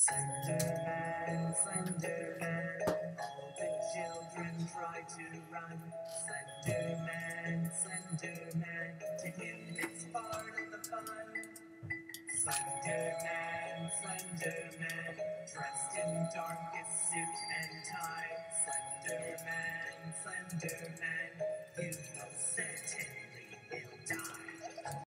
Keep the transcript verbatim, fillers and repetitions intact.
Slenderman, Slenderman, all the children try to run. Slenderman, Slenderman, to him it's part of the fun. Slenderman, Slenderman, dressed in darkest suit and tie. Slenderman, Slenderman,